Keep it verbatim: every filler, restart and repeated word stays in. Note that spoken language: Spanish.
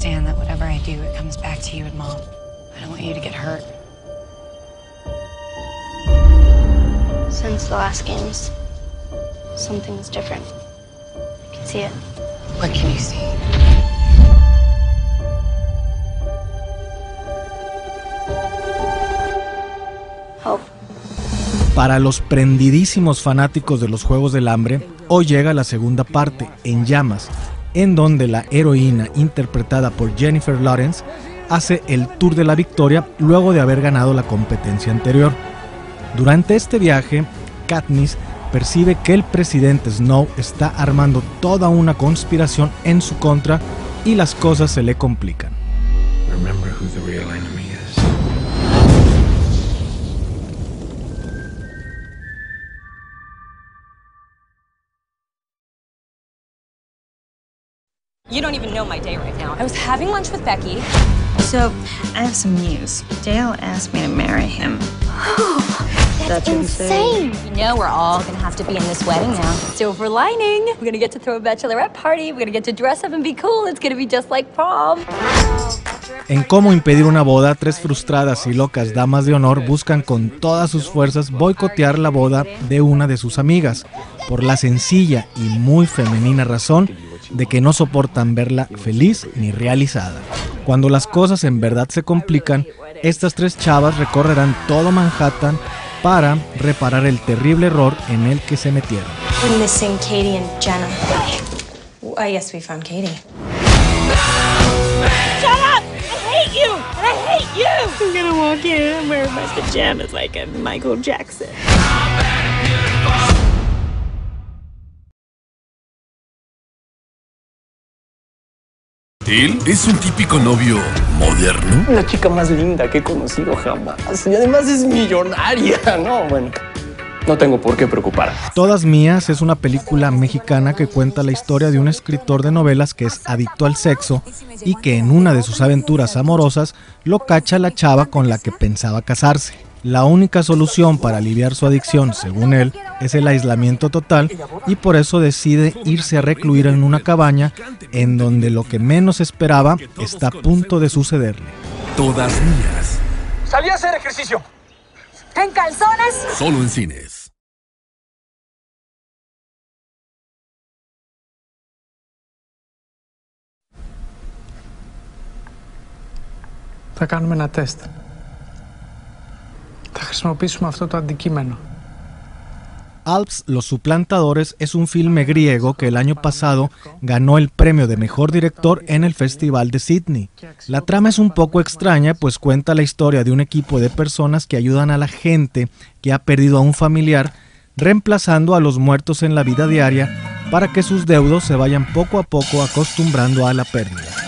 understand that whatever I do, it comes back to you and Mom. I don't want you to get hurt. Since the last games, something's different. I can see it. What can you see? Hope. Para los prendidísimos fanáticos de los Juegos del Hambre, hoy llega la segunda parte, En Llamas, en donde la heroína, interpretada por Jennifer Lawrence, hace el tour de la victoria luego de haber ganado la competencia anterior. Durante este viaje, Katniss percibe que el presidente Snow está armando toda una conspiración en su contra y las cosas se le complican. Remember who the real enemy is. You don't even know my day right now. I was having lunch with Becky. So, I have some news. Dale asked me to marry him. That's, That's insane. You know we're all gonna have to be in this wedding now. Silver lining. We're gonna get to throw a bachelorette party. We're gonna get to dress up and be cool. It's gonna be just like prom. En Cómo impedir una boda, tres frustradas y locas damas de honor buscan con todas sus fuerzas boicotear la boda de una de sus amigas, por la sencilla y muy femenina razón de que no soportan verla feliz ni realizada. Cuando las cosas en verdad se complican, estas tres chavas recorrerán todo Manhattan para reparar el terrible error en el que se metieron. We're missing Katie and Jenna. I guess we found Katie. Shut up! I hate you! And I hate you! I'm gonna walk in and wear my pajamas like a Michael Jackson. Él es un típico novio moderno. La chica más linda que he conocido jamás. Y además es millonaria. No, bueno, no tengo por qué preocupar. Todas Mías es una película mexicana que cuenta la historia de un escritor de novelas que es adicto al sexo y que en una de sus aventuras amorosas lo cacha la chava con la que pensaba casarse. La única solución para aliviar su adicción, según él, es el aislamiento total y por eso decide irse a recluir en una cabaña en donde lo que menos esperaba está a punto de sucederle. Todas Mías. Salí a hacer ejercicio. ¿En calzones? Solo en cines. Θα κάνουμε ένα τεστ. Θα χρησιμοποιήσουμε αυτό το αντικείμενο. Alps, Los Suplantadores es un filme griego que el año pasado ganó el premio de mejor director en el Festival de Sydney. La trama es un poco extraña, pues cuenta la historia de un equipo de personas que ayudan a la gente que ha perdido a un familiar, reemplazando a los muertos en la vida diaria para que sus deudos se vayan poco a poco acostumbrando a la pérdida.